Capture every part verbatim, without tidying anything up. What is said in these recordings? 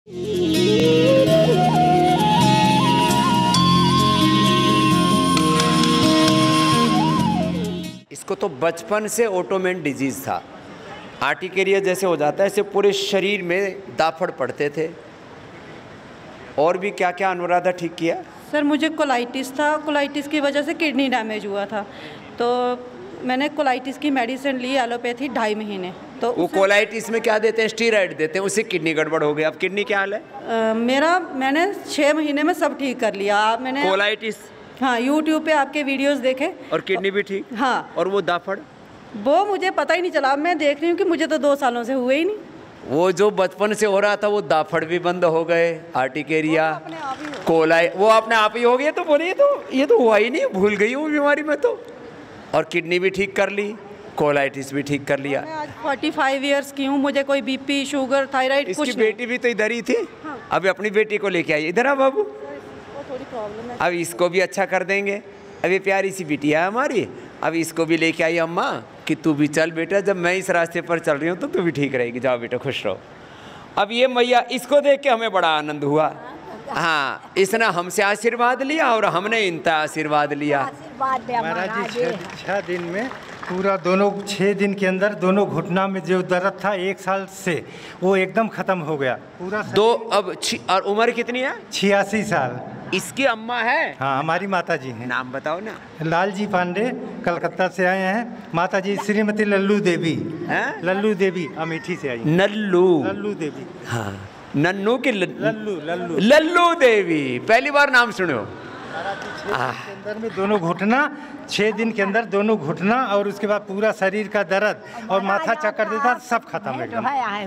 इसको तो बचपन से ऑटोमेन डिजीज़ था, आर्टिकेरिया जैसे हो जाता है, ऐसे पूरे शरीर में दाफड़ पड़ते थे। और भी क्या क्या अनुराधा ठीक किया? सर मुझे कोलाइटिस था, कोलाइटिस की वजह से किडनी डैमेज हुआ था, तो मैंने कोलाइटिस की मेडिसिन ली एलोपैथी ढाई महीने। तो वो कोलाइटिस में क्या देते हैं? स्टीरॉइड देते हैं, उससे किडनी गड़बड़ हो गई। अब किडनी क्या हाल है? आ, मेरा मैंने छः महीने में सब ठीक कर लिया। आप मैंने कोलाइटिस, हाँ, यूट्यूब पे आपके वीडियोस देखे और किडनी भी ठीक। हाँ। और वो दाफड़, वो मुझे पता ही नहीं चला। मैं देख रही हूँ कि मुझे तो दो सालों से हुए ही नहीं। वो जो बचपन से हो रहा था वो दाफड़ भी बंद हो गए, आर्टिकेरिया, कोलाई वो अपने आप ही हो गया। तो बोले ये तो ये तो हुआ ही नहीं, भूल गई वो बीमारी में तो। और किडनी भी ठीक कर ली, कोलाइटिस भी ठीक कर लिया। मैं आज पैंतालीस इयर्स की हूँ, मुझे कोई बीपी, शुगर, थायराइड कुछ नहीं। बेटी भी तो इधर ही थी। हाँ। अभी अपनी बेटी को लेके आई इधर। आ बाबू, थोड़ी प्रॉब्लम है। अब इसको भी अच्छा कर देंगे। अभी प्यारी सी बिटिया है हमारी, अब इसको भी लेके आई अम्मा कि तू भी चल बेटा, जब मैं इस रास्ते पर चल रही हूँ तो तू भी ठीक रहेगी। जाओ बेटा, खुश रहो। अब ये मैया, इसको देख के हमें बड़ा आनंद हुआ। हाँ, इसने हमसे आशीर्वाद लिया और हमने इनका आशीर्वाद लिया। महाराज जी छः दिन में पूरा, दोनों छः दिन के अंदर दोनों घुटना में जो दर्द था एक साल से, वो एकदम खत्म हो गया पूरा दो। अब और उम्र कितनी है? छियासी साल। इसकी अम्मा है? हाँ, हमारी माता जी हैं। नाम बताओ ना। लाल जी पांडे, कलकत्ता से आए हैं। माता जी श्रीमती लल्लू देवी हैं? लल्लू देवी अमेठी से आई। नल्लू लल्लू देवी, हाँ, नन्नू की ल... लल्लू लल्लू लल्लू देवी, पहली बार नाम सुनो। के अंदर में दोनों घुटना, छः दिन के अंदर दोनों घुटना, और उसके बाद पूरा शरीर का दर्द और माथा चक्कर देता, सब खत्म एकदम।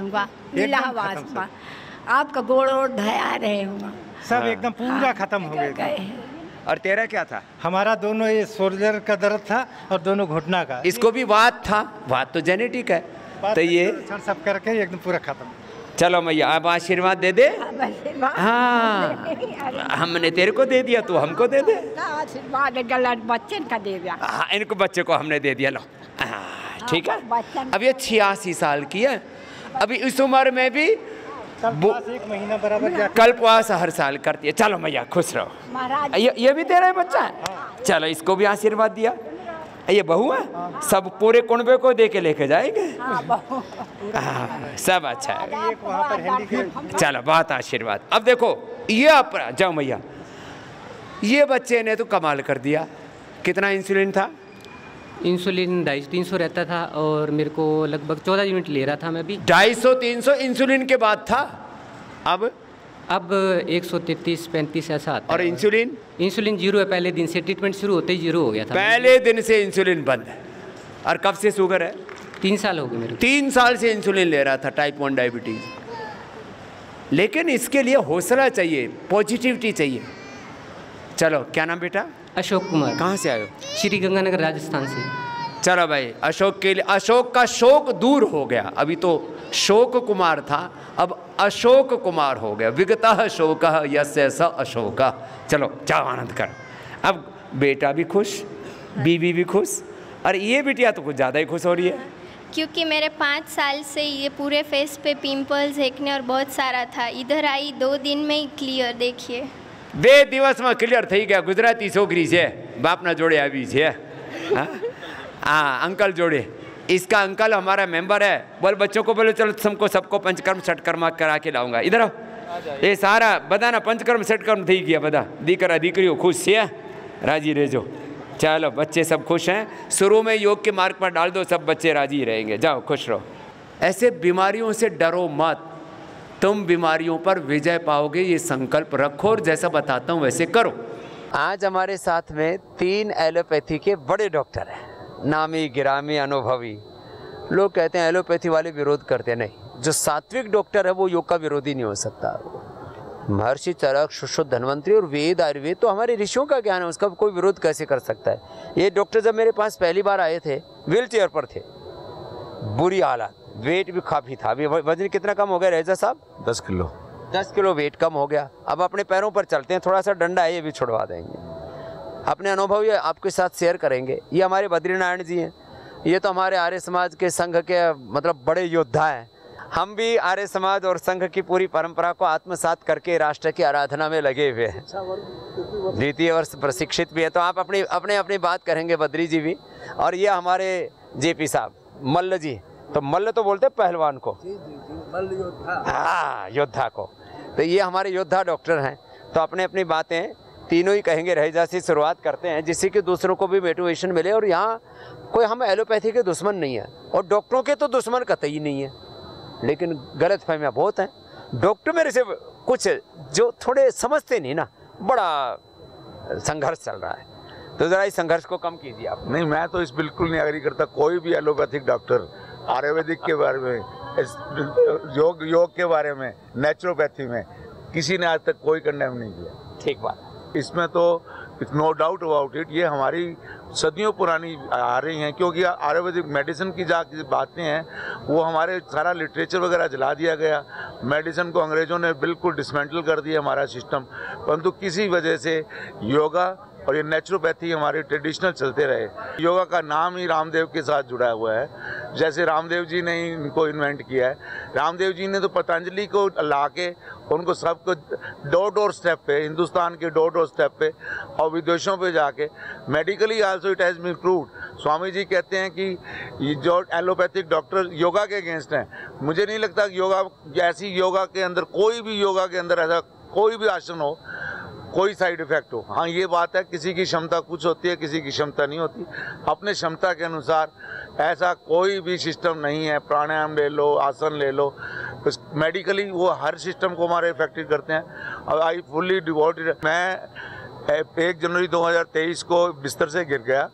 आपका गोड़ और धया रहे होगा, सब एकदम पूरा खत्म हो गया। और तेरा क्या था? हमारा दोनों ये शोल्डर का दर्द था और दोनों घुटना का। इसको भी वात था, वात तो जेनेटिक है। तो ये सब करके एकदम पूरा खत्म। चलो मैया, अब आशीर्वाद दे दे। हाँ, हमने तेरे को दे दिया, तू हमको दे दे। आशीर्वाद बच्चे का दे दिया। हाँ, इनको बच्चे को हमने दे दिया। लो, ठीक है। अब ये छियासी साल की है। अभी इस उम्र में भी एक महीना बराबर कल्पवास हर साल करती है। चलो मैया, खुश रहो। ये, ये भी तेरा बच्चा है। चलो, इसको भी आशीर्वाद दिया। ये बहू है, सब पूरे कुनबे को दे के लेके जाएंगे। हाँ, सब अच्छा है। चलो, बहुत आशीर्वाद। अब देखो, ये आप जाओ मैया, ये बच्चे ने तो कमाल कर दिया। कितना इंसुलिन था? इंसुलिन ढाई सौ तीन सौ रहता था, और मेरे को लगभग चौदह यूनिट ले रहा था मैं भी। ढाई सौ तीन सौ इंसुलिन के बाद था। अब अब एक सौ तैंतीस पैंतीस ऐसा आता है। और इंसुलिन? इंसुलिन जीरो है। पहले दिन से ट्रीटमेंट शुरू होते ही जीरो हो गया था। पहले दिन से इंसुलिन बंद है। और कब से शुगर है? तीन साल हो गए मेरे। तीन साल से इंसुलिन ले रहा था, टाइप वन डायबिटीज। लेकिन इसके लिए हौसला चाहिए, पॉजिटिविटी चाहिए। चलो, क्या नाम बेटा? अशोक कुमार। कहाँ से आए हो? श्री गंगानगर, राजस्थान से। चलो भाई, अशोक के लिए, अशोक का शोक दूर हो गया। अभी तो शोक कुमार था, अब अशोक कुमार हो गया। विगतः शोक यस्य स अशोक। चलो, जाओ आनंद कर। अब बेटा भी खुश, बीवी भी खुश, और ये बिटिया तो कुछ ज़्यादा ही खुश हो रही है। क्योंकि मेरे पाँच साल से ये पूरे फेस पे पिंपल्स, एक्ने और बहुत सारा था। इधर आई दो दिन में ही क्लियर। देखिए, બે દિવસમાં ક્લિયર થઈ ગયા। ગુજરાતી છોકરી છે, બાપના જોડે આવી છે। हाँ, हाँ, अंकल जोड़े। इसका अंकल हमारा मेंबर है। बोल बच्चों को, बोलो चलो सबको सबको पंचकर्म षटकर्म करा के लाऊंगा। इधर आओ। ये सारा बधाना पंचकर्म षटकर्म થઈ ગયા। બધા દીકરા દીકરીઓ खुश છે, राजी રહેજો। चलो, बच्चे सब खुश हैं। शुरू में योग के मार्ग पर डाल दो, सब बच्चे राजी रहेंगे। जाओ, खुश रहो। ऐसे बीमारियों से डरो मत, तुम बीमारियों पर विजय पाओगे, ये संकल्प रखो और जैसा बताता हूँ वैसे करो। आज हमारे साथ में तीन एलोपैथी के बड़े डॉक्टर हैं, नामी गिरामी अनुभवी। लोग कहते हैं एलोपैथी वाले विरोध करते, नहीं। जो सात्विक डॉक्टर है वो योग का विरोधी नहीं हो सकता। महर्षि चरक, सुश्रुत, धन्वंतरी और वेद आयुर्वेद तो हमारे ऋषियों का ज्ञान है, उसका कोई विरोध कैसे कर सकता है। ये डॉक्टर जब मेरे पास पहली बार आए थे, व्हील चेयर पर थे, बुरी हालत, वेट भी काफ़ी था। अभी वजन कितना कम हो गया रेजा साहब? दस किलो दस किलो वेट कम हो गया। अब अपने पैरों पर चलते हैं, थोड़ा सा डंडा है ये भी छुड़वा देंगे। अपने अनुभव ये आपके साथ शेयर करेंगे। ये हमारे बद्रीनारायण जी हैं, ये तो हमारे आर्य समाज के संघ के मतलब बड़े योद्धा हैं। हम भी आर्य समाज और संघ की पूरी परंपरा को आत्मसात करके राष्ट्र की आराधना में लगे हुए हैं। द्वितीय वर्ष प्रशिक्षित भी है। तो आप अपनी अपने अपनी बात करेंगे बद्री जी भी, और ये हमारे जेपी साहब मल्ल जी। तो मल्ल तो बोलते पहलवान को, मल्ल योद्धा, हाँ योद्धा को। तो ये हमारे योद्धा डॉक्टर हैं। तो अपने अपनी बातें तीनों ही कहेंगे। रहीजा से शुरुआत करते हैं जिससे कि दूसरों को भी मोटिवेशन मिले। और यहाँ कोई हम एलोपैथी के दुश्मन नहीं है और डॉक्टरों के तो दुश्मन कतई नहीं है, लेकिन गलत फहमियाँ बहुत हैं। डॉक्टर मेरे से कुछ जो थोड़े समझते नहीं ना, बड़ा संघर्ष चल रहा है। तो ज़रा इस संघर्ष को कम कीजिए आप। नहीं, मैं तो इस बिल्कुल नहीं एग्री करता। कोई भी एलोपैथिक डॉक्टर आयुर्वेदिक के बारे में, योग योग के बारे में, नेचुरोपैथी में किसी ने आज तक कोई कंडेम नहीं किया। ठीक बात। इसमें तो नो डाउट अबाउट इट, ये हमारी सदियों पुरानी आ रही हैं। क्योंकि आयुर्वेदिक मेडिसिन की जा बातें हैं, वो हमारे सारा लिटरेचर वगैरह जला दिया गया। मेडिसिन को अंग्रेज़ों ने बिल्कुल डिसमेंटल कर दिया हमारा सिस्टम। परंतु किसी वजह से योगा और ये नेचुरोपैथी हमारे ट्रेडिशनल चलते रहे। योगा का नाम ही रामदेव के साथ जुड़ा हुआ है। जैसे रामदेव जी ने ही इनको इन्वेंट किया है। रामदेव जी ने तो पतंजलि को ला के उनको सबको डोर डोर स्टेप पे, हिंदुस्तान के डोर डोर स्टेप पे और विदेशों पे जाके medically also it has been proved. Swami ji कहते हैं कि ये जो एलोपैथिक डॉक्टर योगा के अगेंस्ट हैं, मुझे नहीं लगता कि योगा ऐसी योगा के अंदर कोई भी योगा के अंदर ऐसा कोई भी आसन हो कोई साइड इफ़ेक्ट हो। हाँ, ये बात है किसी की क्षमता कुछ होती है, किसी की क्षमता नहीं होती। अपने क्षमता के अनुसार ऐसा कोई भी सिस्टम नहीं है। प्राणायाम ले लो, आसन ले लो, मेडिकली वो हर सिस्टम को हमारे इफेक्टिव करते हैं। और आई फुल्ली डिवोटेड। मैं एक जनवरी दो हज़ार तेईस को बिस्तर से गिर गया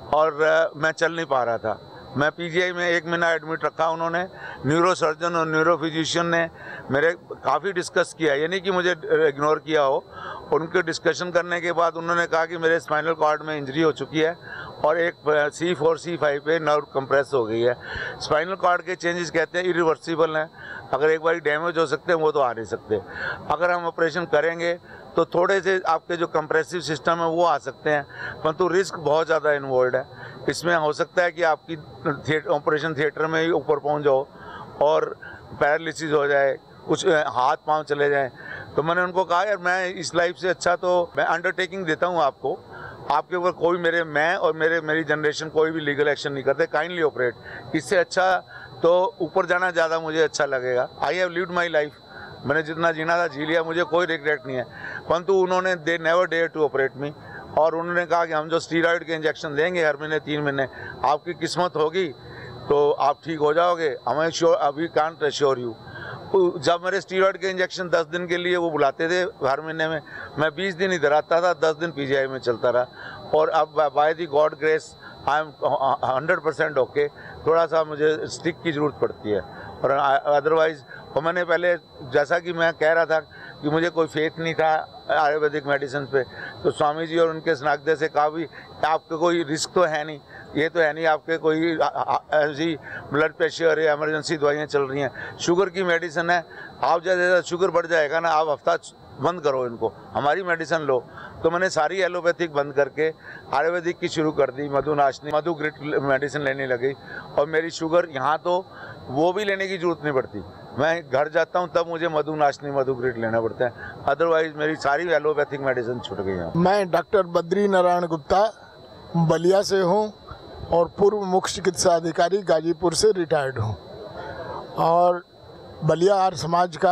और मैं चल नहीं पा रहा था। मैं पीजीआई में एक महीना एडमिट रखा। उन्होंने न्यूरो सर्जन और न्यूरो फिजिशियन ने मेरे काफ़ी डिस्कस किया, यानी कि मुझे इग्नोर किया हो। उनके डिस्कशन करने के बाद उन्होंने कहा कि मेरे स्पाइनल कॉर्ड में इंजरी हो चुकी है और एक सी फोर सी फाइव पे नर्व कंप्रेस हो गई है। स्पाइनल कॉर्ड के चेंजेस कहते हैं इरिवर्सिबल हैं। अगर एक बार डैमेज हो सकते हैं वो तो आ नहीं सकते। अगर हम ऑपरेशन करेंगे तो थोड़े से आपके जो कंप्रेसिव सिस्टम है वो आ सकते हैं, परंतु रिस्क बहुत ज़्यादा इन्वॉल्व है। इसमें हो सकता है कि आपकी थिएटर ऑपरेशन थिएटर में ही ऊपर पहुंच जाओ और पैरालिसिस हो जाए, कुछ हाथ पांव चले जाएं। तो मैंने उनको कहा यार मैं इस लाइफ से अच्छा तो मैं अंडरटेकिंग देता हूं आपको, आपके ऊपर कोई मेरे मैं और मेरे मेरी जनरेशन कोई भी लीगल एक्शन नहीं करते, काइंडली ऑपरेट। इससे अच्छा तो ऊपर जाना ज़्यादा मुझे अच्छा लगेगा। I have lived my life, मैंने जितना जीना था जी लिया, मुझे कोई रिग्रेट नहीं है। परंतु उन्होंने they never dare to operate me और उन्होंने कहा कि हम जो स्टीरॉयड के इंजेक्शन देंगे हर महीने तीन महीने, आपकी किस्मत होगी तो आप ठीक हो जाओगे। हमें श्योर अभी कांट एश्योर यू। जब मेरे स्टीरॉयड के इंजेक्शन दस दिन के लिए वो बुलाते थे हर महीने में, मैं बीस दिन इधर आता था, दस दिन पीजीआई में चलता रहा। और अब by the god grace I am hundred percent okay. थोड़ा सा मुझे स्टिक की ज़रूरत पड़ती है और अदरवाइज़। और मैंने पहले जैसा कि मैं कह रहा था कि मुझे कोई फेथ नहीं था आयुर्वेदिक मेडिसिन पे, तो स्वामी जी और उनके स्नागदे से कहा भी आपको कोई रिस्क तो है नहीं, ये तो है नहीं आपके कोई ऐसी ब्लड प्रेशर या इमरजेंसी दवाइयाँ चल रही हैं। शुगर की मेडिसिन है, आप जैसे शुगर बढ़ जाएगा ना, आप हफ्ता बंद करो इनको, हमारी मेडिसिन लो। तो मैंने सारी एलोपैथिक बंद करके आयुर्वेदिक की शुरू कर दी। मधुनाशनी मधु ग्रिट मेडिसिन लेने लगी और मेरी शुगर यहाँ तो वो भी लेने की ज़रूरत नहीं पड़ती। मैं घर जाता हूँ तब मुझे मधुनाशनी मधु ग्रिट लेना पड़ता है, अदरवाइज मेरी सारी एलोपैथिक मेडिसिन छूट गई हैं। मैं डॉक्टर बद्री नारायण गुप्ता बलिया से हूँ और पूर्व मुख्य चिकित्सा अधिकारी गाजीपुर से रिटायर्ड हूँ और बलिया आर्य समाज का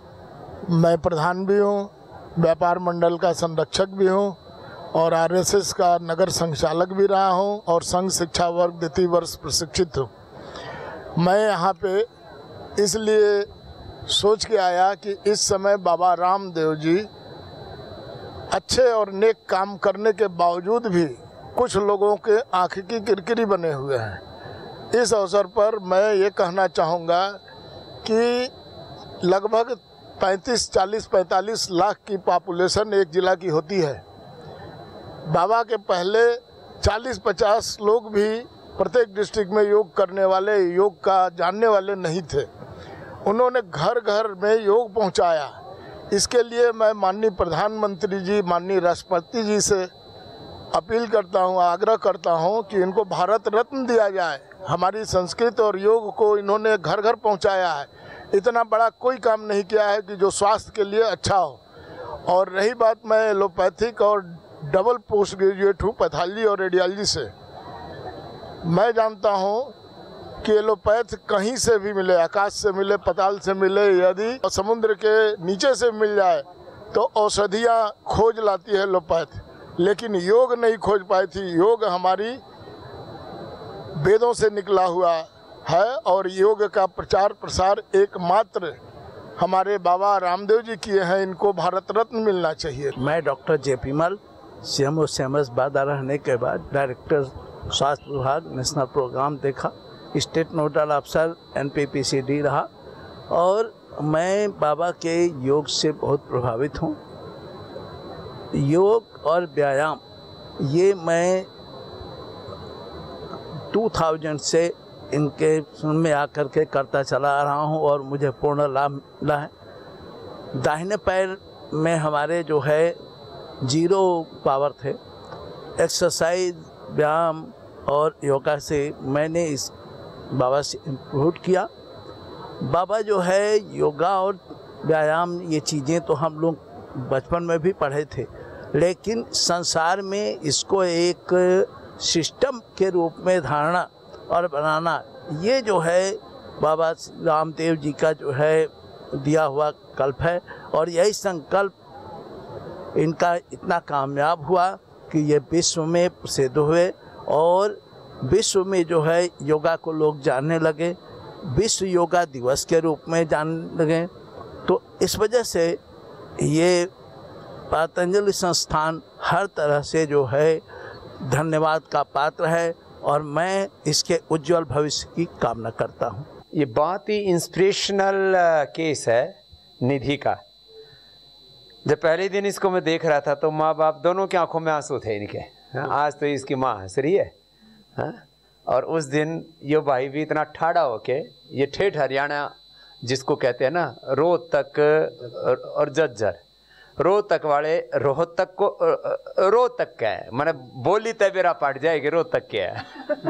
मैं प्रधान भी हूँ, व्यापार मंडल का संरक्षक भी हूँ और आरएसएस का नगर संचालक भी रहा हूँ और संघ शिक्षा वर्ग द्वितीय वर्ष प्रशिक्षित हूँ। मैं यहाँ पे इसलिए सोच के आया कि इस समय बाबा रामदेव जी अच्छे और नेक काम करने के बावजूद भी कुछ लोगों के आँख की किरकिरी बने हुए हैं। इस अवसर पर मैं ये कहना चाहूँगा कि लगभग पैंतीस चालीस पैंतालीस लाख की पॉपुलेशन एक ज़िला की होती है। बाबा के पहले चालीस पचास लोग भी प्रत्येक डिस्ट्रिक्ट में योग करने वाले, योग का जानने वाले नहीं थे। उन्होंने घर घर में योग पहुंचाया। इसके लिए मैं माननीय प्रधानमंत्री जी, माननीय राष्ट्रपति जी से अपील करता हूं, आग्रह करता हूं कि इनको भारत रत्न दिया जाए। हमारी संस्कृत और योग को इन्होंने घर घर पहुंचाया है। इतना बड़ा कोई काम नहीं किया है कि जो स्वास्थ्य के लिए अच्छा हो। और रही बात, मैं एलोपैथिक और डबल पोस्ट ग्रेजुएट हूँ पैथोलॉजी और रेडियोलॉजी से। मैं जानता हूँ कि एलोपैथ कहीं से भी मिले, आकाश से मिले, पाताल से मिले, यदि समुद्र के नीचे से मिल जाए तो औषधियाँ खोज लाती है एलोपैथ, लेकिन योग नहीं खोज पाई थी। योग हमारी वेदों से निकला हुआ है और योग का प्रचार प्रसार एकमात्र हमारे बाबा रामदेव जी किए हैं। इनको भारत रत्न मिलना चाहिए। मैं doctor J P Mal C M O C M S बादा रहने के बाद डायरेक्टर स्वास्थ्य विभाग नेशनल प्रोग्राम देखा, स्टेट नोडल अफसर N P P C D रहा और मैं बाबा के योग से बहुत प्रभावित हूँ। योग और व्यायाम ये मैं दो हज़ार से इनके में आकर के करता चला आ रहा हूँ और मुझे पूर्ण लाभ मिला है। दाहिने पैर में हमारे जो है जीरो पावर थे। एक्सरसाइज, व्यायाम और योगा से मैंने इस बाबा से इम्प्रूव किया। बाबा जो है योगा और व्यायाम ये चीज़ें तो हम लोग बचपन में भी पढ़े थे, लेकिन संसार में इसको एक सिस्टम के रूप में धारणा और बनाना, ये जो है बाबा रामदेव जी का जो है दिया हुआ कल्प है। और यही संकल्प इनका इतना कामयाब हुआ कि ये विश्व में प्रसिद्ध हुए और विश्व में जो है योगा को लोग जानने लगे, विश्व योगा दिवस के रूप में जानने लगे। तो इस वजह से ये पतंजलि संस्थान हर तरह से जो है धन्यवाद का पात्र है और मैं इसके उज्जवल भविष्य की कामना करता हूँ। ये बहुत ही इंस्पिरेशनल केस है निधि का। जब पहले दिन इसको मैं देख रहा था तो माँ बाप दोनों की आंखों में आंसू थे इनके। हाँ, आज तो इसकी माँ हंस रही है। हाँ, और उस दिन ये भाई भी इतना ठाड़ा होके, ये ठेठ हरियाणा जिसको कहते हैं ना, रोहतक और जज्जर, रोहतक वाले रोहतक को रोहतक का है, मैंने बोली तबेरा पाट जाएगी रोहतक के है।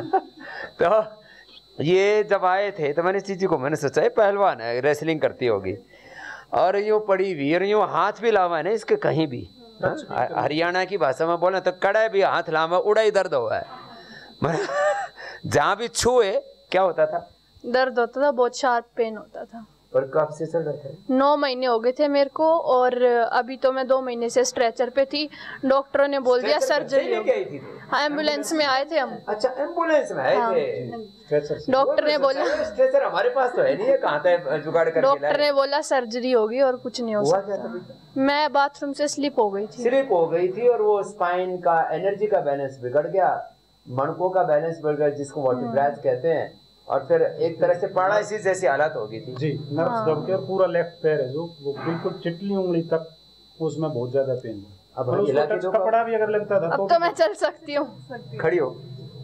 तो ये जब आए थे तो मैंने इस चीज़ को मैंने सोचा है पहलवान है, रेसलिंग करती होगी, और यूँ पड़ी हुई और यूँ हाथ भी लावा है ना इसके कहीं भी। हरियाणा की भाषा में बोले तो कड़ा भी हाथ लावा, उड़ा ही दर्द हुआ है। जहाँ भी छुए क्या होता था? दर्द होता था, बहुत शार्प पेन होता था। और कब से चल रहा था? नौ महीने हो गए थे मेरे को और अभी तो मैं दो महीने से स्ट्रेचर पे थी। डॉक्टरों ने बोल दिया सर्जरी होगी। हाँ, एम्बुलेंस में आए थे हम। अच्छा, एम्बुलेंस में आए थे। डॉक्टर ने बोला स्ट्रेचर हमारे पास तो है नहीं है, कहाँ था जुगाड़ करके? डॉक्टर ने बोला सर्जरी होगी और कुछ नहीं हो सकता। मैं बाथरूम से स्लिप हो गई थी स्लिप हो गई थी और वो स्पाइन का एनर्जी का बैलेंस बिगड़ गया, मणकों का बैलेंस बिगड़ गया, जिसको वर्टिब्रास कहते हैं, और फिर एक तरह से पैरालिसिस जैसी हालत हो गई थी जी। नर्व्स दब के पूरा लेफ्ट पैर है जो वो बिल्कुल चिटली उंगली तक, उसमें बहुत ज्यादा पेन था। अब हिला के कपड़ा भी अगर लगता था अब तो मैं चल सकती हूँ। खड़ी हो।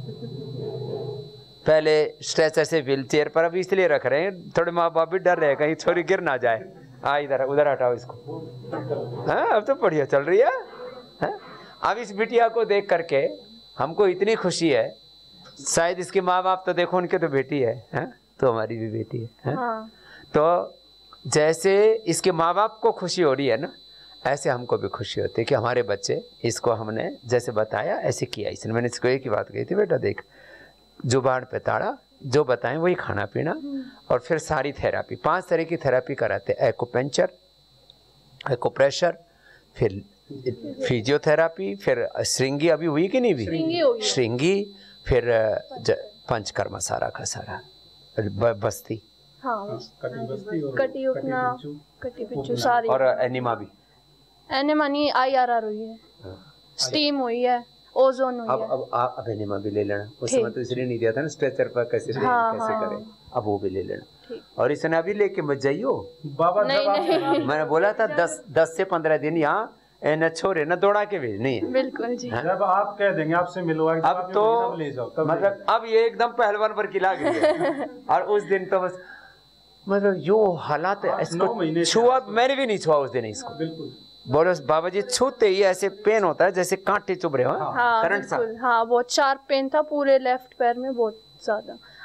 पहले स्ट्रेचर से व्हील चेयर पर अभी इसलिए रख रहे हैं, थोड़े माँ बाप भी डर रहे हैं कहीं छोरी गिर ना जाए। आ इधर उधर हटाओ इसको। हाँ, अब तो बढ़िया चल रही है। हाँ? अब इस बिटिया को देख करके हमको इतनी खुशी है, शायद इसके माँ बाप तो देखो उनके तो बेटी है, है? तो हमारी भी बेटी है, है? हाँ। तो जैसे इसके माँ बाप को खुशी हो रही है ना, ऐसे हमको भी खुशी होती है कि हमारे बच्चे, इसको हमने जैसे बताया ऐसे किया। इसने मैंने इसको एक ही बात कही थी, बेटा देख जुबान पे ताड़ा, जो बताएं वही खाना पीना, और फिर सारी थेरापी, पांच तरह की थेरापी कराते हैं। एक्यूपेंचर, एक्यूप्रेशर, फिर फिजियोथेरापी, फिर श्रृंगी अभी हुई कि नहीं हुई? श्रृंगी, फिर पंचकर्मा सारा का सारा, बस्ती, हाँ, कटी उपना, कटी पिच्चू सारी, और एनिमा भी। एनिमा नहीं, आई आर आर हुई है, स्टीम हुई है, ओजोन हुई अब, है। अब अब अब एनिमा भी ले लेना। उस समय तो इसलिए नहीं दिया था ना स्ट्रेचर पर कैसे हाँ, कैसे हाँ, करें, अब वो भी ले लेना। और इसने अभी लेके मत जाइयो बाबा। नहीं, नहीं। मैंने बोला था दस दस से पंद्रह दिन यहाँ न छोरे न दौड़ा के भेजनी है। बिल्कुल जी। जब आप कह देंगे आपसे मिलवा के अब तो ले जाओ, मतलब अब ये एकदम पहलवान पर खिला गई। और उस दिन तो बस मतलब यो हालात है, इसको छुआ, मैंने भी नहीं छुआ उस दिन इसको। बिल्कुल बोलो बाबा जी, छूते ही ऐसे पेन होता है जैसे कांटे चुभ रहे हो। हाँ, करंट सा। हाँ, बहुत शार्प पेन था पूरे लेफ्ट पैर में, बहुत ज्यादा।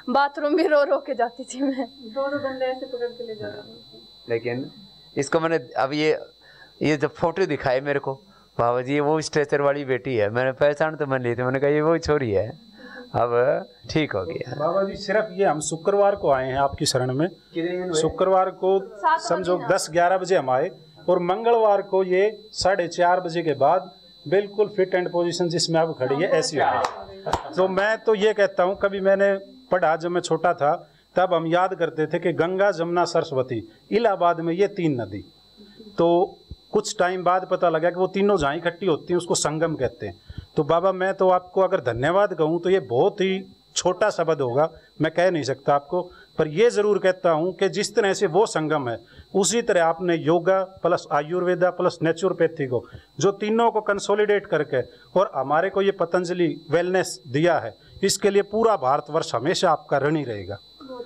बाथरूम भी रो रो के जाती थी मैं, दोनों डंडे ऐसे पकड़ के ले जाती थी। लेकिन इसको मैंने अब ये ये जब फोटो दिखाई मेरे को, बाबा जी वो स्ट्रेचर वाली बेटी है, मैंने पहचान तो मन ली थी, मैंने कहा ये वो छोरी है, अब ठीक हो गया। बाबा जी सिर्फ ये हम शुक्रवार को आए हैं आपकी शरण में, शुक्रवार को समझो दस ग्यारह बजे हम आए और मंगलवार को ये साढ़े चार बजे के बाद बिल्कुल फिट एंड पोजीशन जिसमें आप खड़ी है ऐसी है। तो मैं तो ये कहता हूँ, कभी मैंने पढ़ा जब मैं छोटा था तब हम याद करते थे कि गंगा जमुना सरस्वती इलाहाबाद में ये तीन नदी, तो कुछ टाइम बाद पता लगा कि वो तीनों जहाँ इकट्ठी होती हैं उसको संगम कहते हैं। तो बाबा मैं तो आपको अगर धन्यवाद कहूँ तो ये बहुत ही छोटा शब्द होगा, मैं कह नहीं सकता आपको, पर ये ज़रूर कहता हूँ कि जिस तरह से वो संगम है उसी तरह आपने yoga plus ayurveda plus naturopathy को जो तीनों को कंसोलिडेट करके और हमारे को ये पतंजलि वेलनेस दिया है, इसके लिए पूरा भारतवर्ष हमेशा आपका ऋणी रहेगा।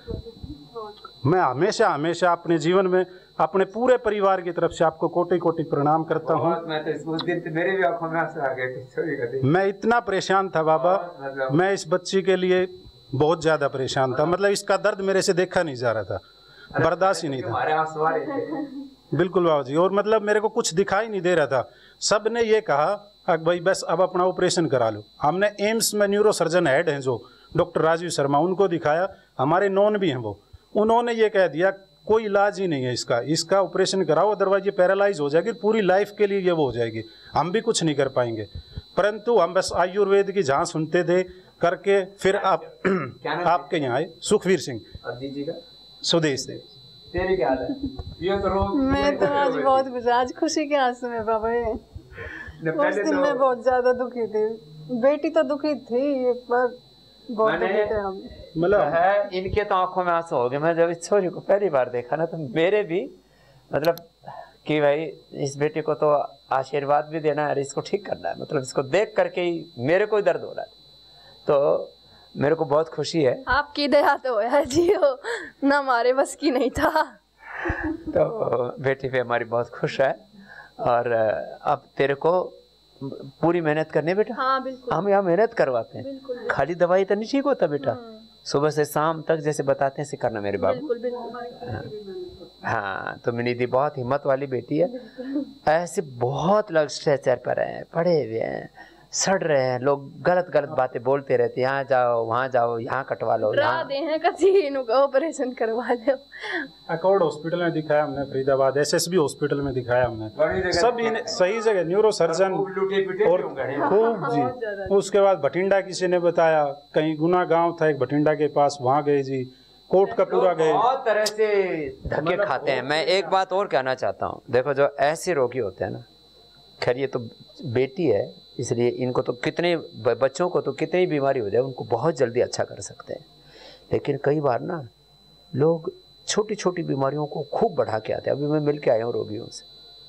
मैं हमेशा हमेशा अपने जीवन में अपने पूरे परिवार की तरफ से आपको कोटि कोटि प्रणाम करता हूँ। मैं तो उस दिन तो मेरे भी आंखों में आंसू आ गए। मैं इतना परेशान था बाबा, मैं इस बच्ची के लिए बहुत ज़्यादा परेशान था, मतलब इसका दर्द मेरे से देखा नहीं जा रहा था, बर्दाश्त ही नहीं था। बिल्कुल बाबा जी, और मतलब मेरे को कुछ दिखाई नहीं दे रहा था। सब ने ये कहा कि भाई बस अब अपना ऑपरेशन करा लो। हमने एम्स में न्यूरो सर्जन हेड हैं जो डॉक्टर राजीव शर्मा, उनको दिखाया, हमारे नॉन भी हैं वो, उन्होंने ये कह दिया कोई इलाज ही नहीं है इसका, इसका ऑपरेशन कराओ अदरवाइज ये पैरालाइज हो जाएगी, पूरी लाइफ के लिए ये वो हो जाएगी, हम भी कुछ नहीं कर पाएंगे। परंतु हम बस आयुर्वेद की जहाँ सुनते थे करके फिर आप आपके यहाँ आए, सुखवीर सिंह जी का स्वदेश से। तेरी क्या हाल है? ये तो रो मैं तो आज बहुत खुश, आज खुशी के आंसू में बाबा है। उस दिन मैं बहुत ज्यादा दुखी थी, बेटी तो दुखी थी पर बहुत दुखी थे हम। मतलब है इनके तो आंखों में आंसू हो गए। मैं जब इस छोरी को पहली बार देखा ना तो मेरे भी मतलब कि भाई इस बेटे को तो आशीर्वाद भी देना है और इसको ठीक करना है, मतलब इसको देख करके ही मेरे को दर्द हो रहा है, तो मेरे को बहुत खुशी है। आपकी दया तो है जी, हो ना हमारे बस की नहीं था। तो बेटी पे हमारी बहुत खुश है और अब तेरे को पूरी मेहनत करनी बेटा। हाँ बिल्कुल, हम यहाँ मेहनत करवाते हैं, खाली दवाई तो नहीं ठीक होता बेटा, सुबह से शाम तक जैसे बताते हैं ऐसे करना मेरे बाबू। बिल्कुल बिल्कुल। हाँ तो मिनी दी बहुत हिम्मत वाली बेटी है। ऐसे बहुत लोग स्ट्रेचर पर हैं, पड़े हुए हैं, सड़ रहे हैं, लोग गलत गलत बातें बोलते रहते हैं, यहाँ जाओ वहाँ जाओ, यहाँ कटवा लो, ऑपरेशन करवा लो। अकॉर्ड हॉस्पिटल में दिखाया हमने, फरीदाबाद एसएसबी हॉस्पिटल में दिखाया हमने, सब सही जगह न्यूरो सर्जन और खूब जी। उसके बाद भटिंडा किसी ने बताया, कहीं गुना गांव था एक भटिंडा के पास, वहाँ गए जी, कोट का पूरा गए, बहुत तरह से धक्के खाते हैं। मैं एक बात और कहना चाहता हूँ, देखो जो ऐसे रोगी होते हैं ना, खैर ये तो बेटी है इसलिए इनको तो कितने बच्चों को तो कितनी बीमारी हो जाए उनको बहुत जल्दी अच्छा कर सकते हैं, लेकिन कई बार ना लोग छोटी छोटी बीमारियों को खूब बढ़ा के आते हैं। अभी मैं मिल के आया हूँ रोगियों से,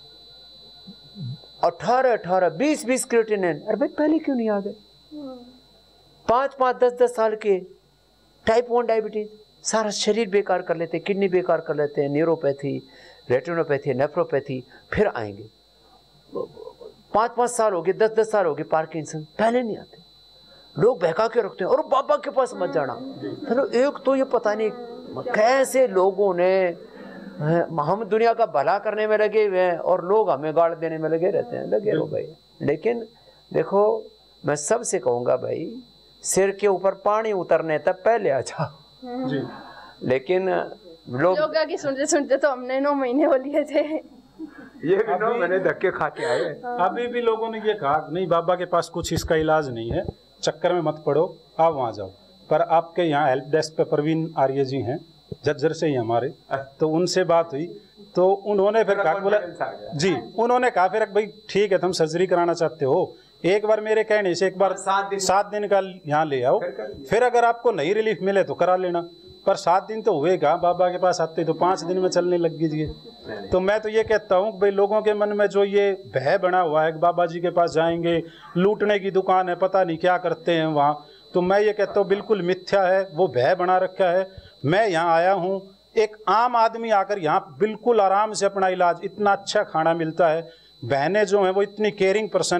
अठारह अठारह बीस बीस क्रिएटिनिन, अरे भाई पहले क्यों नहीं आ गए? पाँच पाँच दस दस साल के टाइप वन डायबिटीज, सारा शरीर बेकार कर लेते हैं, किडनी बेकार कर लेते हैं, न्यूरोपैथी, रेटिनोपैथी, नेफ्रोपैथी, फिर आएंगे। पाँच पाँच साल हो गए, दस दस साल हो गए, पार्किंसन, पहले नहीं आते। लोग बहका के रखते हैं और बाबा के पास मत जाना। तो एक तो ये पता नहीं कैसे लोगों ने, हम दुनिया का भला करने में लगे हुए हैं और लोग हमें गाड़ देने में लगे रहते हैं, लगे रहो भाई। लेकिन देखो मैं सबसे कहूँगा भाई, सिर के ऊपर पानी उतरने तक पहले आ जाओ जी। लेकिन लोग योगा की सुनते सुनते तो हमने नौ महीने हो लिए थे, ये भी नौ महीने धक्के खा के आए। अभी भी लोगों ने ये कहा नहीं बाबा के पास कुछ इसका इलाज नहीं है, चक्कर में मत पड़ो, आप वहाँ जाओ। पर आपके यहाँ हेल्प डेस्क पे परवीन आर्य जी हैं, झज्जर से ही हमारे, तो उनसे बात हुई तो उन्होंने फिर कहा, बोला जी, उन्होंने कहा फिर भाई ठीक है तुम सर्जरी कराना चाहते हो, एक बार मेरे कहने से एक बार सात दिन का यहाँ ले आओ, फिर अगर आपको नहीं रिलीफ मिले तो करा लेना। पर सात दिन तो हुए कहाँ, बाबा के पास आते तो पाँच दिन में चलने लग गई। तो मैं तो ये कहता हूँ भाई लोगों के मन में जो ये भय बना हुआ है कि बाबा जी के पास जाएंगे, लूटने की दुकान है, पता नहीं क्या करते हैं वहाँ, तो मैं ये कहता हूँ बिल्कुल मिथ्या है, वो भय बना रखा है। मैं यहाँ आया हूँ, एक आम आदमी आकर यहाँ बिल्कुल आराम से अपना इलाज, इतना अच्छा खाना मिलता है, बहनें जो हैं वो इतनी केयरिंग पर्सन है,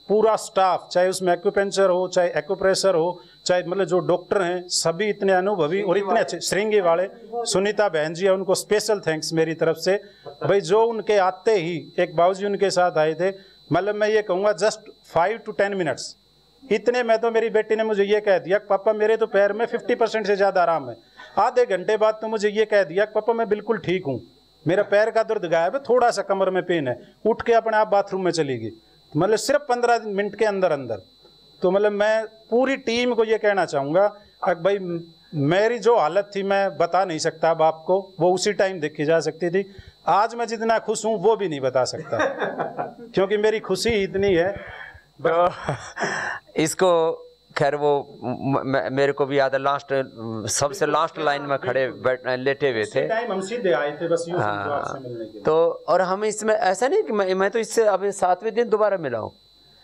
पूरा स्टाफ, चाहे उसमें एक्यूपेंचर हो, चाहे एक्यूप्रेशर हो, चाहे मतलब जो डॉक्टर हैं, सभी इतने अनुभवी और इतने अच्छे। श्रृंगी वाले सुनीता बहन जी है, उनको स्पेशल थैंक्स मेरी तरफ से। भाई जो उनके आते ही एक बाबूजी उनके साथ आए थे, मतलब मैं ये कहूँगा just five to ten minutes, इतने में तो मेरी बेटी ने मुझे ये कह दिया पापा मेरे तो पैर में फिफ्टी परसेंट से ज़्यादा आराम है। आधे घंटे बाद तो मुझे ये कह दिया पापा मैं बिल्कुल ठीक हूँ, मेरा पैर का दर्द गायब है, थोड़ा सा कमर में पेन है, उठ के अपने आप बाथरूम में चली गई, मतलब सिर्फ पंद्रह मिनट के अंदर अंदर। तो मतलब मैं पूरी टीम को ये कहना चाहूँगा कि भाई मेरी जो हालत थी मैं बता नहीं सकता अब आपको, वो उसी टाइम देखी जा सकती थी। आज मैं जितना खुश हूँ वो भी नहीं बता सकता क्योंकि मेरी खुशी इतनी है। तो इसको खैर वो म, मेरे को भी याद है, लास्ट सबसे लास्ट लाइन में खड़े बैठ लेटे हुए थे, टाइम हम सीधे आए थे बस यूं हाँ, से मिलने के लिए। तो और हम इसमें ऐसा नहीं कि मैं, मैं तो इससे अभी सातवें दिन दोबारा मिला हूँ।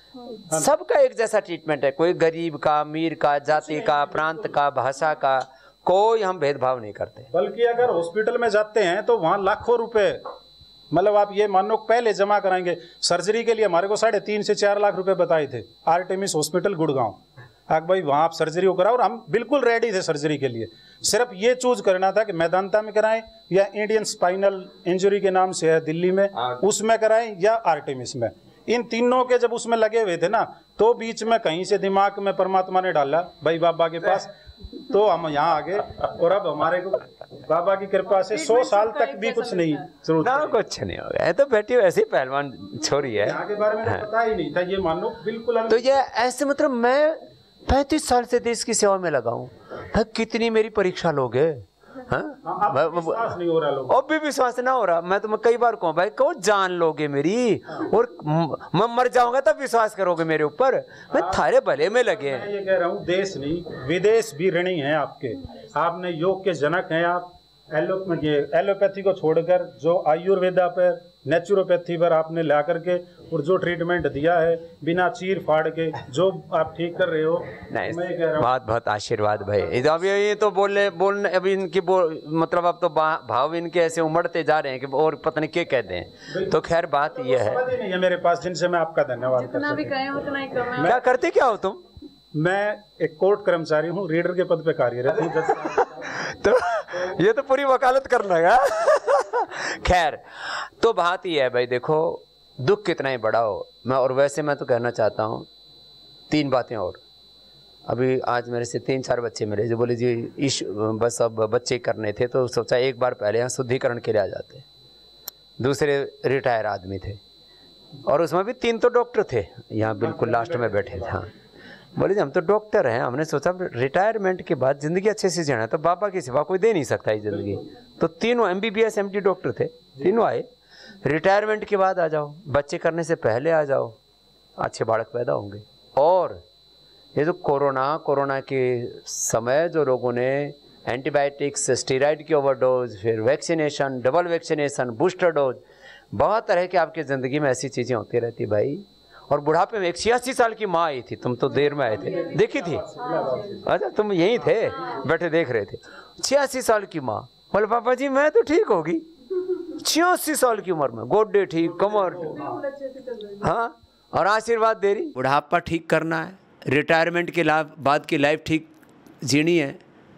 सबका एक जैसा ट्रीटमेंट है, कोई गरीब का, अमीर का, जाति का, प्रांत का, भाषा का, कोई हम भेदभाव नहीं करते। बल्कि अगर हॉस्पिटल में जाते हैं तो वहाँ लाखों रुपए, मतलब आप ये मानो पहले जमा कराएंगे। सर्जरी के लिए हमारे को साढ़े तीन से चार लाख रुपए बताए थे आर्टेमिस हॉस्पिटल गुड़गांव। आग भाई वहाँ आप सर्जरी को कराओ, और हम बिल्कुल रेडी थे सर्जरी के लिए। सिर्फ ये चूज करना था कि मैदानता में कराएं या इंडियन स्पाइनल इंजरी के नाम से है दिल्ली में, उसमें कराएं या आर्टेमिस में। इन तीनों के जब उसमें लगे हुए थे ना, तो बीच में कहीं से दिमाग में परमात्मा ने डाला भाई बाबा के पास, तो हम यहाँ आ गए। और अब हमारे को बाबा की कृपा से सौ साल तक भी कुछ नहीं जरूरत ना, कुछ नहीं हो गया। तो बेटी वैसी पहलवान छोरी है, यहाँ के बारे में तो पता ही नहीं था, ये मानो बिल्कुल। तो ये ऐसे मतलब मैं पैंतीस साल से देश की सेवा में लगा हूँ, कितनी मेरी परीक्षा लोगे? हाँ, विश्वास नहीं हो रहा लोग, अब भी विश्वास ना हो रहा। मैं तो मैं कई बार कहूँ भाई को जान लोगे मेरी, और मैं मर जाऊंगा तब विश्वास करोगे मेरे ऊपर। मैं थारे भले में लगे। मैं ये कह रहा हूँ देश नहीं विदेश भी ऋणी हैं आपके। आपने योग के जनक हैं आप। एलो ये एलोपैथी को छोड़कर जो आयुर्वेदा पर, नेचुरोपैथी पर आपने ला करके और जो ट्रीटमेंट दिया है बिना चीर फाड़ के, जो आप ठीक कर रहे हो, नहीं, मैं कह रहा हूँ बहुत बहुत आशीर्वाद भाई। अब ये तो बोलने बोलने अभी इनकी बोल मतलब अब तो भाव इनके ऐसे उमड़ते जा रहे हैं कि और पता नहीं क्या कहते हैं। तो खैर बात ये है, नहीं है मेरे पास जिनसे मैं आपका धन्यवाद जितना भी कहें उतना ही कम है। क्या करते क्या हो तुम? मैं एक कोर्ट कर्मचारी हूँ, रीडर के पद पे कार्यरत हूँ। तो ये तो पूरी वकालत कर लगा। खैर तो बात ही है भाई, देखो दुख कितना ही बड़ा हो, मैं और वैसे मैं तो कहना चाहता हूँ तीन बातें और। अभी आज मेरे से तीन चार बच्चे मिले जो बोले जी इश बस अब बच्चे करने थे, तो सोचा एक बार पहले यहाँ शुद्धिकरण के लिए आ जाते। दूसरे रिटायर आदमी थे, और उसमें भी तीन तो डॉक्टर थे, यहाँ बिल्कुल लास्ट में बैठे थे। हाँ, बोले जी हम तो डॉक्टर हैं, हमने सोचा रिटायरमेंट के बाद ज़िंदगी अच्छे से जीना, तो बाबा की सेवा कोई दे नहीं सकता ये ज़िंदगी। तो तीनों M B B S M D doctor थे, तीनों आए। रिटायरमेंट के बाद आ जाओ, बच्चे करने से पहले आ जाओ, अच्छे बालक पैदा होंगे। और ये जो कोरोना कोरोना के समय जो लोगों ने एंटीबायोटिक्स, स्टेरॉइड की ओवरडोज, फिर vaccination, double vaccination, booster dose, बहुत तरह की आपकी ज़िंदगी में ऐसी चीज़ें होती रहती भाई। और बुढ़ापे में एक छियासी साल की माँ आई थी, तुम तो देर में आए थे, देखी थी? अच्छा तुम यहीं थे, बैठे देख रहे थे। छियासी साल की माँ बोले पापा जी मैं तो ठीक होगी। छियासी साल की उम्र में गोड्डे ठीक, कमर, हाँ, और आशीर्वाद दे रही। बुढ़ापा ठीक करना है, रिटायरमेंट के लाभ बाद की लाइफ ठीक जीनी है,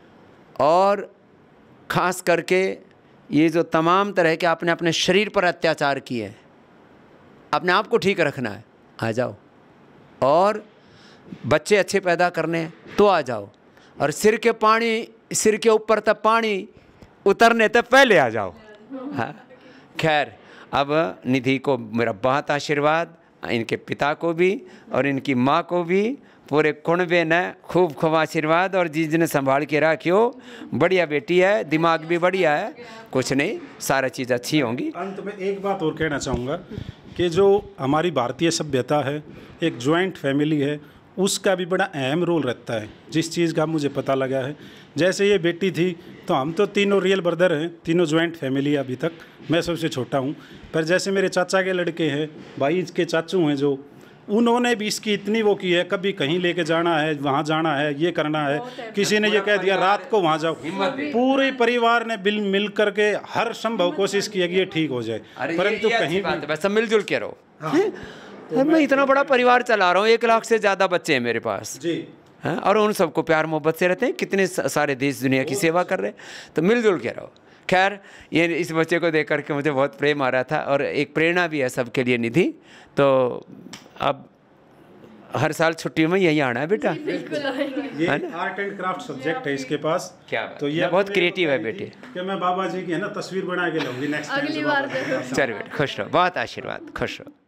और ख़ास करके ये जो तमाम तरह के आपने अपने शरीर पर अत्याचार किए, अपने आप को ठीक रखना है, आ जाओ। और बच्चे अच्छे पैदा करने हैं तो आ जाओ, और सिर के पानी सिर के ऊपर तक पानी उतरने तक पहले आ जाओ। हाँ, खैर अब निधि को मेरा बहुत आशीर्वाद, इनके पिता को भी और इनकी माँ को भी, पूरे कुणबे ने खूब खूब आशीर्वाद, और जिसने संभाल के रखियो। बढ़िया बेटी है, दिमाग भी बढ़िया है, कुछ नहीं सारा चीज़ अच्छी होंगी। अंत में एक बात और कहना चाहूँगा कि जो हमारी भारतीय सभ्यता है, एक जॉइंट फैमिली है, उसका भी बड़ा अहम रोल रहता है, जिस चीज़ का मुझे पता लगा है। जैसे ये बेटी थी, तो हम तो तीनों रियल ब्रदर हैं, तीनों जॉइंट फैमिली है अभी तक, मैं सबसे छोटा हूँ। पर जैसे मेरे चाचा के लड़के हैं, भाई के चाचू हैं जो, उन्होंने भी इसकी इतनी वो की है, कभी कहीं लेके जाना है, वहाँ जाना है, ये करना है, किसी ने ये कह दिया रात को वहाँ जाओ, पूरे परिवार ने बिल मिल करके हर संभव कोशिश की है कि ये ठीक हो जाए, परंतु कहीं सब मिलजुल के रहो। तो मैं इतना बड़ा परिवार चला रहा हूँ, एक लाख से ज़्यादा बच्चे हैं मेरे पास जी, हाँ, और उन सबको प्यार मोहब्बत से रहते हैं, कितने सारे देश दुनिया की सेवा कर रहे हैं, तो मिलजुल के रहो। खैर ये इस बच्चे को देख करके मुझे बहुत प्रेम आ रहा था और एक प्रेरणा भी है सबके लिए निधि। तो अब हर साल छुट्टी में यही आना है बेटा। ये आर्ट एंड क्राफ्ट सब्जेक्ट है इसके पास। क्या तो ये बहुत क्रिएटिव है बेटे कि मैं बाबा जी की है ना तस्वीर बना के लाऊंगी नेक्स्ट अगली बार। चल बेटा खुश रहो, बहुत आशीर्वाद, खुश रहो।